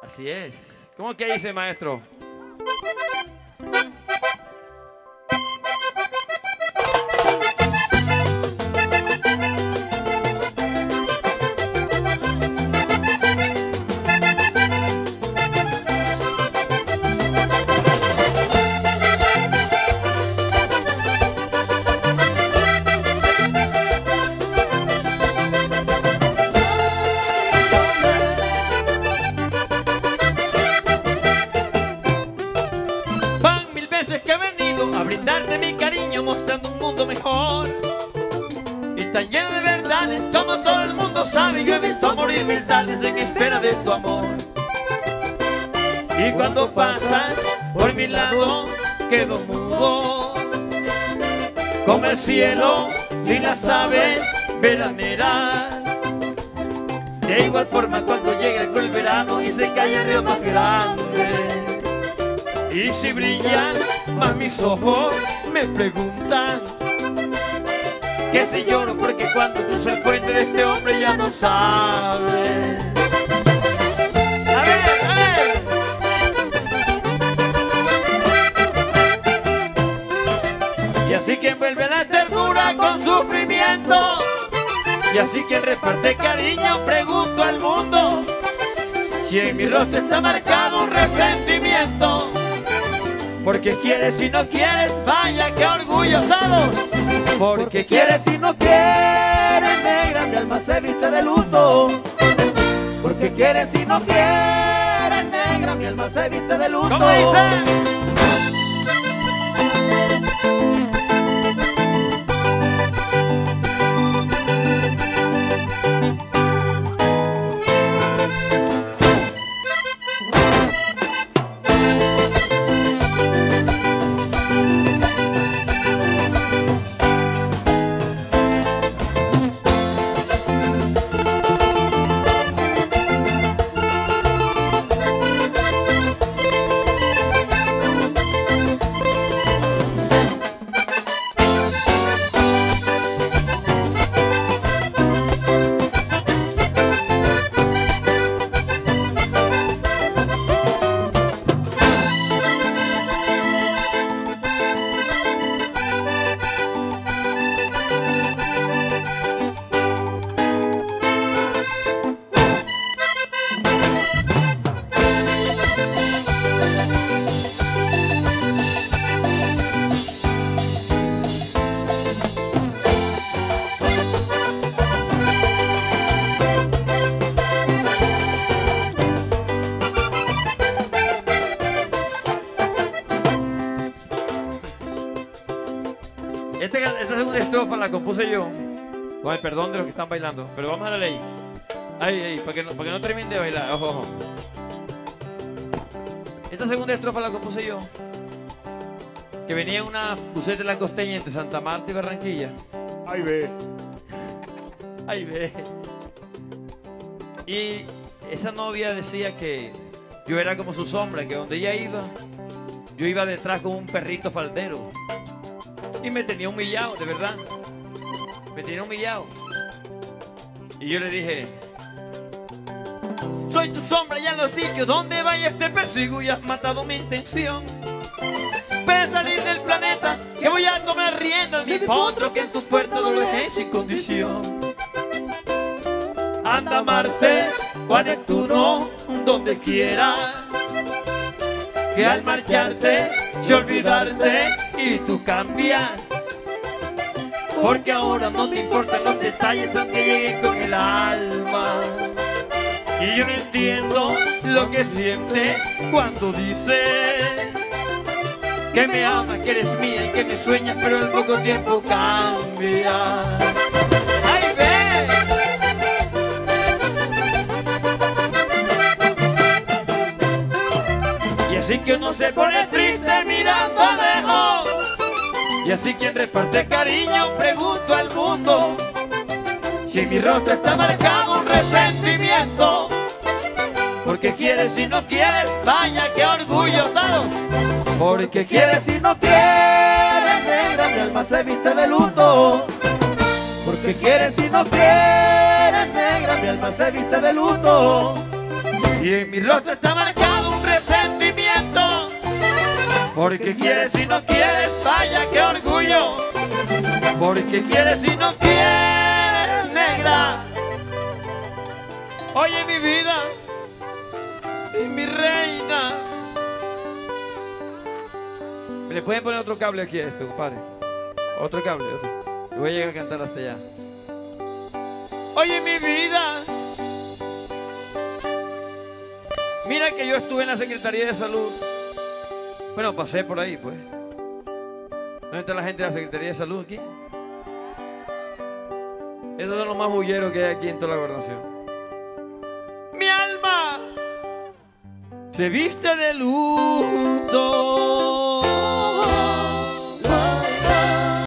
Así es. ¿Cómo que dice, maestro? Que he venido a brindarte mi cariño mostrando un mundo mejor y tan lleno de verdades como todo el mundo sabe. Yo he visto morir mil tardes en espera de tu amor, y cuando pasas por mi lado quedo mudo como el cielo sin las aves veraneras. De igual forma cuando llega el verano y se cae el río más grande, y si brillan más mis ojos me preguntan que si lloro porque cuando tú se encuentres de este hombre ya no sabe. A ver. Y así quien vuelve la ternura con sufrimiento, y así quien reparte cariño pregunto al mundo si en mi rostro está marcado un resentimiento. Porque quieres y no quieres, vaya que orgullosados. Porque quieres y no quieres, negra, mi alma se viste de luto. Porque quieres y no quieres, negra, mi alma se viste de luto. ¿Cómo dice? Esta segunda estrofa la compuse yo, con el perdón de los que están bailando, pero vamos a la ley. Ay, para que no terminen de bailar, ojo. Esta segunda estrofa la compuse yo, que venía en una buceta de la costeña entre Santa Marta y Barranquilla. Ay, ve. Ay, ve. Y esa novia decía que yo era como su sombra, que donde ella iba, yo iba detrás como un perrito faldero. Y me tenía humillado, de verdad. Me tenía humillado. Y yo le dije: soy tu sombra, ya lo has dicho. ¿Dónde vayas te persigo y has matado mi intención? Puedes salir del planeta, que voy a tomar riendas. Mi potro que en tu puerta no lo dejé sin condición. Anda Marte o a Neptuno, donde quieras, que al marcharte sé olvidarte y tú cambias. Porque ahora no te importan los detalles aunque lleguen con el alma. Y yo no entiendo lo que sientes cuando dices que me amas, que eres mía y que me sueñas, pero al poco tiempo cambia. ¡Ay, ve! Y así que uno se pone triste mirando lejos, y así quien reparte cariño pregunto al mundo si en mi rostro está marcado un resentimiento. Porque quieres y no quieres, vaya que orgullo dado. Porque quieres y no quieres, negra, mi alma se viste de luto. Porque quieres y no quieres, negra, mi alma se viste de luto. y en mi rostro está marcado un presentimiento. Porque quieres y no quieres, vaya qué orgullo. Porque quieres y no quieres, negra. Oye mi vida y mi reina. ¿Le pueden poner otro cable aquí a esto, compadre? Otro cable, otro. Le voy a llegar a cantar hasta allá. Oye mi vida, mira que yo estuve en la Secretaría de Salud. Bueno, pasé por ahí, pues. ¿Dónde está la gente de la Secretaría de Salud aquí? Esos son los más bulleros que hay aquí en toda la gobernación. Mi alma se viste de luto.